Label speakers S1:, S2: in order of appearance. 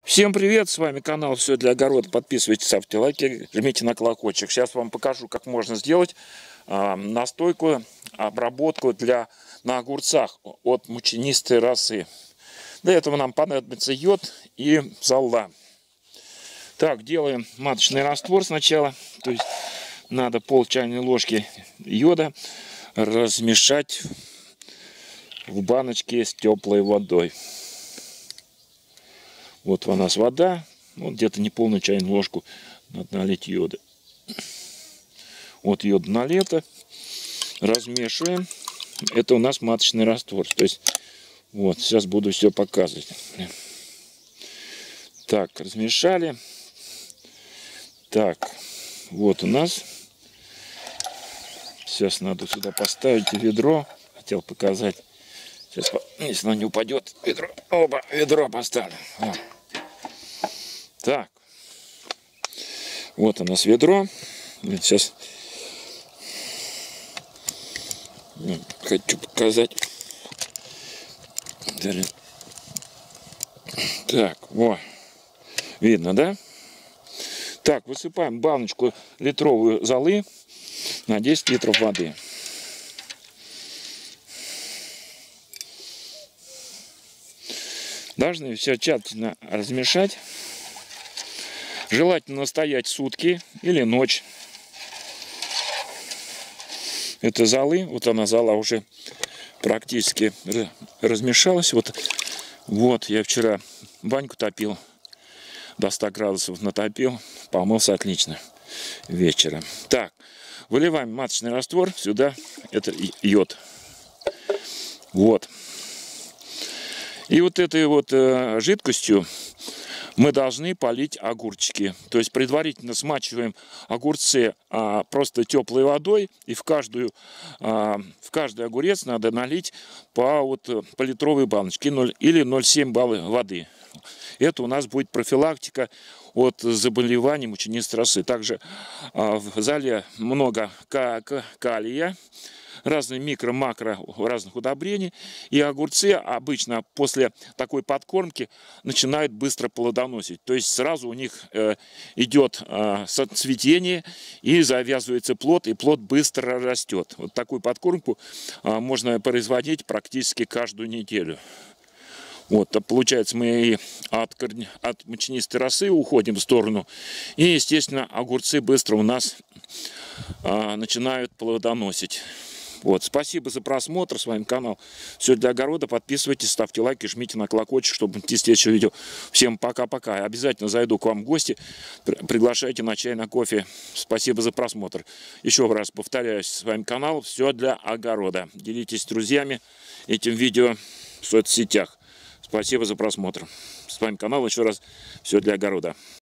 S1: Всем привет, с вами канал Все для огорода. Подписывайтесь, ставьте лайки, жмите на колокольчик. Сейчас вам покажу, как можно сделать настойку, обработку на огурцах от мучнистой росы. Для этого нам понадобится йод и зола. Так, делаем маточный раствор сначала. То есть надо пол чайной ложки йода размешать в баночке с теплой водой. Вот у нас вода, вот где-то неполную чайную ложку надо налить йода. Вот йод налито, размешиваем. Это у нас маточный раствор. То есть, вот, сейчас буду все показывать. Так, размешали. Так, вот у нас. Сейчас надо сюда поставить ведро. Хотел показать. Сейчас, если оно не упадет, ведро. Оба, ведро поставлю. Вот. Так, вот у нас ведро. Сейчас хочу показать. Так, вот, видно, да? Так, высыпаем баночку литровую золы на 10 литров воды. Должны все тщательно размешать. Желательно настоять сутки или ночь. Это золы. Вот она, зола уже практически размешалась. Вот я вчера баньку топил. До 100 градусов натопил. Помылся отлично вечером. Так, выливаем маточный раствор сюда. Это йод. Вот. И вот этой вот жидкостью мы должны полить огурчики. То есть предварительно смачиваем огурцы просто теплой водой. И в каждый огурец надо налить по литровой баночке или 0,7 балла воды. Это у нас будет профилактика от заболеваний мучнистой росы. Также в зале много калия, разные микро-макро разных удобрений. И огурцы обычно после такой подкормки начинают быстро плодоносить. То есть сразу у них идет цветение и завязывается плод, и плод быстро растет. Вот такую подкормку можно производить практически каждую неделю. Вот, получается, мы от мучнистой росы уходим в сторону. И, естественно, огурцы быстро у нас начинают плодоносить. Вот, спасибо за просмотр. С вами канал Все для огорода. Подписывайтесь, ставьте лайки, жмите на колокольчик, чтобы найти следующее видео. Всем пока-пока. Обязательно зайду к вам в гости. Приглашайте на чай, на кофе. Спасибо за просмотр. Еще раз повторяюсь, с вами канал Все для огорода. Делитесь с друзьями этим видео в соцсетях. Спасибо за просмотр. С вами канал еще раз Все для огорода.